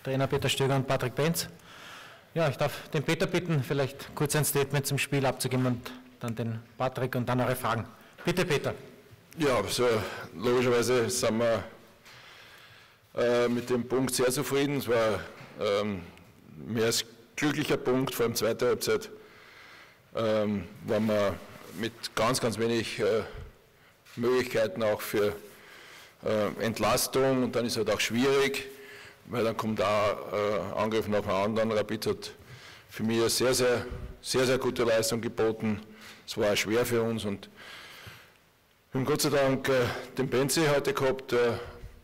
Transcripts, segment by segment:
Trainer Peter Stöger und Patrick Benz. Ja, ich darf den Peter bitten, vielleicht kurz ein Statement zum Spiel abzugeben und dann den Patrick und dann eure Fragen. Bitte, Peter. Ja, also logischerweise sind wir mit dem Punkt sehr zufrieden. Es war mehr als glücklicher Punkt, vor allem zweite Halbzeit waren wir mit ganz, ganz wenig Möglichkeiten auch für Entlastung, und dann ist es halt auch schwierig, weil dann kommt auch Angriff nach dem anderen. Rapid hat für mich eine sehr, sehr, sehr, sehr gute Leistung geboten. Es war auch schwer für uns, und wir haben Gott sei Dank den Benzi heute gehabt, der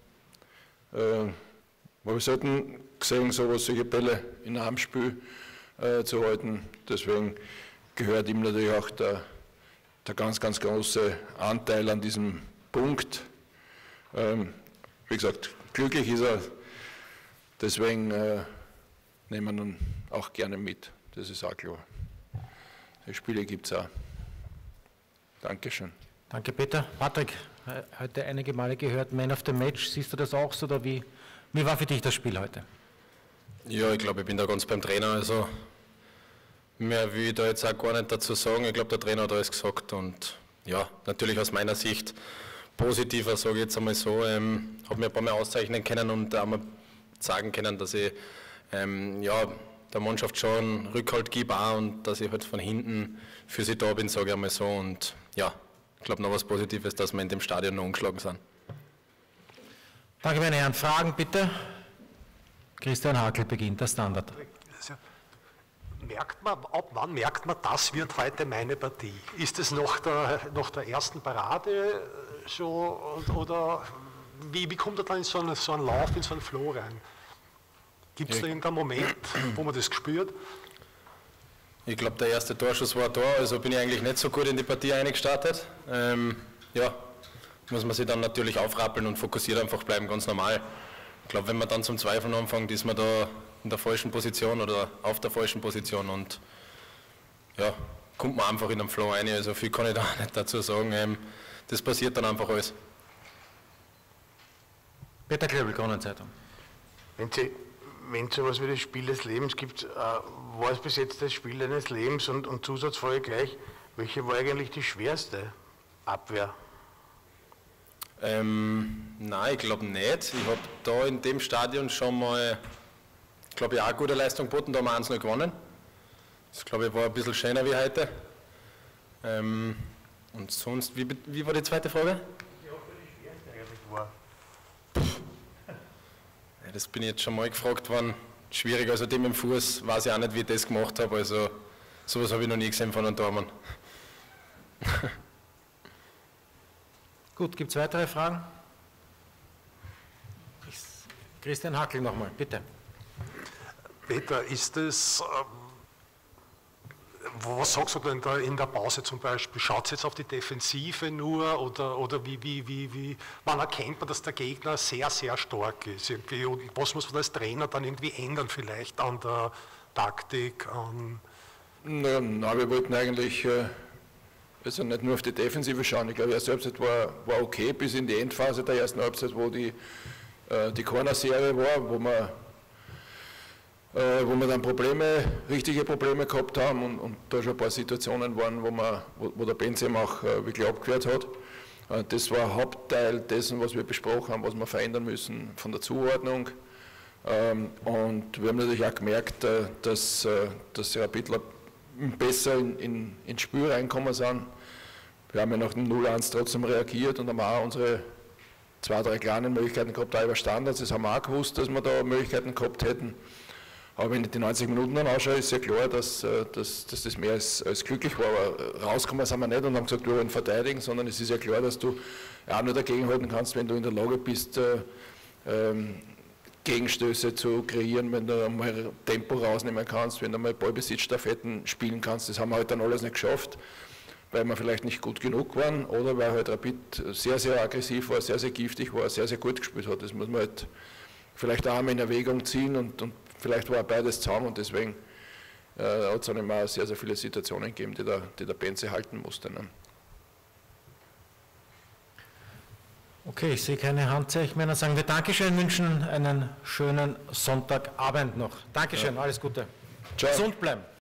habe ich selten gesehen, solche Bälle in einem Spiel zu halten. Deswegen gehört ihm natürlich auch der ganz, ganz große Anteil an diesem Punkt. Wie gesagt, glücklich ist er, deswegen nehmen wir ihn auch gerne mit, das ist auch klar. Die Spiele gibt es auch. Dankeschön. Danke, Peter. Patrick, heute einige Male gehört, Man of the Match, siehst du das auch so, oder wie war für dich das Spiel heute? Ja, ich glaube, ich bin da ganz beim Trainer, also mehr will ich da jetzt auch gar nicht dazu sagen. Ich glaube, der Trainer hat alles gesagt, und ja, natürlich aus meiner Sicht positiver, sage ich jetzt einmal so, habe mir ein paar Mal auszeichnen können und auch mal sagen können, dass ich ja, der Mannschaft schon Rückhalt gebe auch, und dass ich halt von hinten für sie da bin, sage ich einmal so, und ja, ich glaube noch was Positives, dass wir in dem Stadion noch ungeschlagen sind. Danke, meine Herren. Fragen bitte? Christian Hackl beginnt, der Standard. Ab wann merkt man, das wird heute meine Partie? Ist es nach der ersten Parade schon, oder wie kommt er dann in so einen Lauf, in so einen Flow rein? Gibt es da irgendeinen Moment, wo man das spürt? Ich glaube, der erste Torschuss war da, also bin ich eigentlich nicht so gut in die Partie eingestartet. Ja, muss man sich dann natürlich aufrappeln und fokussiert einfach bleiben, ganz normal. Ich glaube, wenn man dann zum Zweifeln anfängt, ist man da in der falschen Position oder auf der falschen Position, und ja, kommt man einfach in den Flow rein. Also viel kann ich da nicht dazu sagen. Das passiert dann einfach alles. Peter Klebel, Kronenzeitung. Wenn es so etwas wie das Spiel des Lebens gibt, war es bis jetzt das Spiel deines Lebens, und Zusatzfrage gleich, welche war eigentlich die schwerste Abwehr? Nein, ich glaube nicht. Ich habe da in dem Stadion schon mal, glaube ich, auch eine gute Leistung geboten, da haben wir 1-0 gewonnen. Das, glaube ich, war ein bisschen schöner wie heute. Und sonst, wie war die zweite Frage? Ja, die schwerste eigentlich war. Ja, das bin ich jetzt schon mal gefragt worden. Schwierig, also dem im Fuß weiß ich auch nicht, wie ich das gemacht habe. Also sowas habe ich noch nie gesehen von einem Tormann. Gut, gibt es weitere Fragen? Christian Hackl nochmal, bitte. Peter, ist das, was sagst du denn da in der Pause zum Beispiel? Schaut es jetzt auf die Defensive nur, oder wann erkennt man, dass der Gegner sehr, sehr stark ist? Irgendwie, und was muss man als Trainer dann irgendwie ändern vielleicht an der Taktik? Na, wir wollten eigentlich also nicht nur auf die Defensive schauen. Ich glaube, die erste Halbzeit war okay, bis in die Endphase der ersten Halbzeit, wo die Corner-Serie war, wo wir dann richtige Probleme gehabt haben, und da schon ein paar Situationen waren, wo der Benzem auch wirklich abgewehrt hat. Das war Hauptteil dessen, was wir besprochen haben, was wir verändern müssen von der Zuordnung. Und wir haben natürlich auch gemerkt, dass Rapidler besser ins Spiel reinkommen sind. Wir haben ja nach dem 0-1 trotzdem reagiert und haben auch unsere 2, 3 kleinen Möglichkeiten gehabt, auch über Standards. Das haben wir auch gewusst, dass wir da Möglichkeiten gehabt hätten. Aber wenn ich die 90 Minuten dann anschaue, ist ja klar, dass das mehr als glücklich war. Aber rausgekommen sind wir nicht und haben gesagt, wir wollen verteidigen, sondern es ist ja klar, dass du auch nur dagegenhalten kannst, wenn du in der Lage bist, Gegenstöße zu kreieren, wenn du einmal Tempo rausnehmen kannst, wenn du mal Ballbesitzstaffetten spielen kannst. Das haben wir halt dann alles nicht geschafft, weil wir vielleicht nicht gut genug waren oder weil halt Rapid sehr, sehr aggressiv war, sehr, sehr giftig war, sehr, sehr gut gespielt hat. Das muss man halt vielleicht auch einmal in Erwägung ziehen, und vielleicht war beides zusammen, und deswegen hat es dann immer sehr, sehr viele Situationen gegeben, die der Benze halten musste. Ne? Okay, ich sehe keine Handzeichen mehr. Dann sagen wir Dankeschön, wünschen einen schönen Sonntagabend noch. Dankeschön, alles Gute. Ciao. Gesund bleiben.